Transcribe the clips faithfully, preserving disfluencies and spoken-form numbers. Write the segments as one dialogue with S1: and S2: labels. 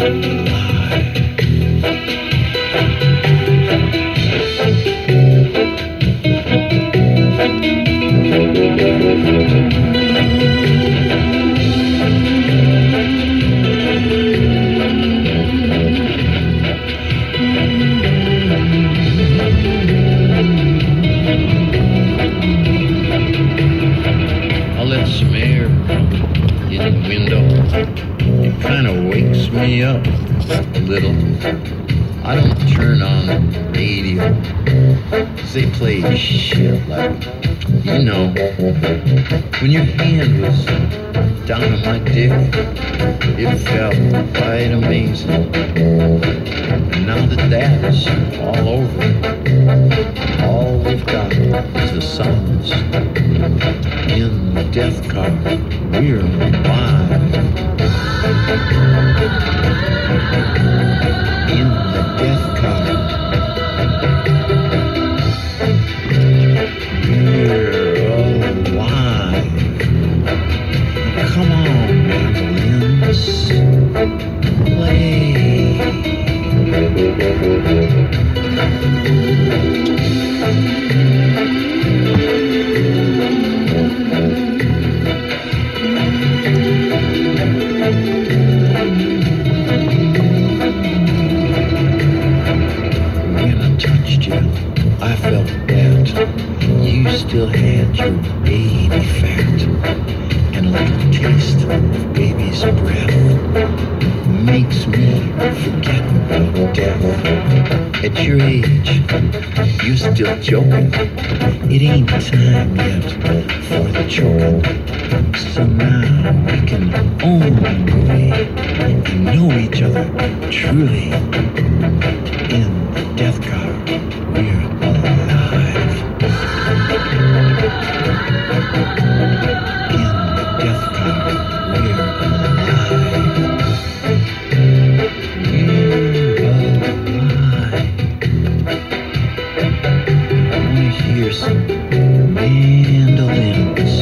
S1: I don't turn on the radio. They play shit like, you know, when your hand was down on my dick, it felt quite amazing. And now that that is all over, all we've got is the silence. In the death car, we're alive. In the death car, we're alive. Come on, mandolins, play. I felt that you still had your baby fat and a little taste of baby's breath makes me forget about death. At your age, you're still joking. It ain't time yet for the choking. So now we can own the movie and know each other truly. In the death car, we're alive. In the death car, we're alive. We're alive. I wanna hear some mandolins.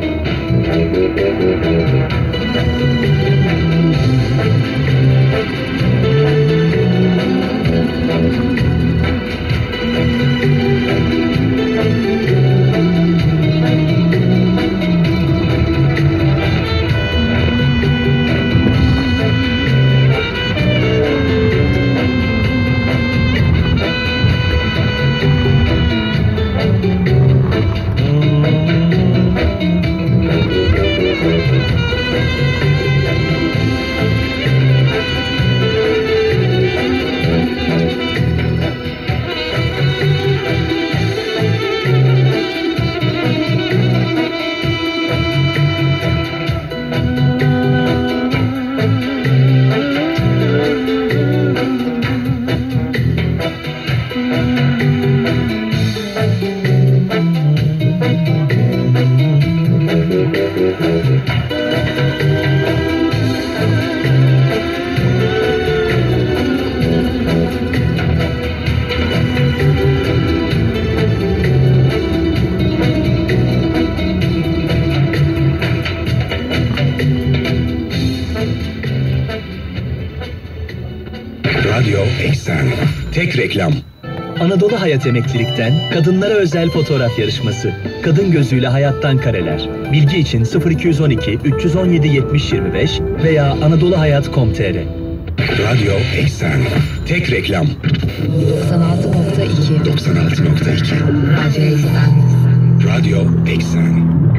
S2: Radyo Eksen. Tek reklam.
S3: Anadolu Hayat Emeklilik'ten kadınlara özel fotoğraf yarışması. Kadın gözüyle hayattan kareler. Bilgi için sıfır iki on iki üç yüz on yedi yetmiş yirmi beş veya anadoluhayat nokta com nokta tr.
S2: Radyo Eksen. Tek reklam.
S4: doksan altı nokta iki
S2: doksan altı nokta iki
S4: Radyo Eksen.
S2: Radyo Eksen.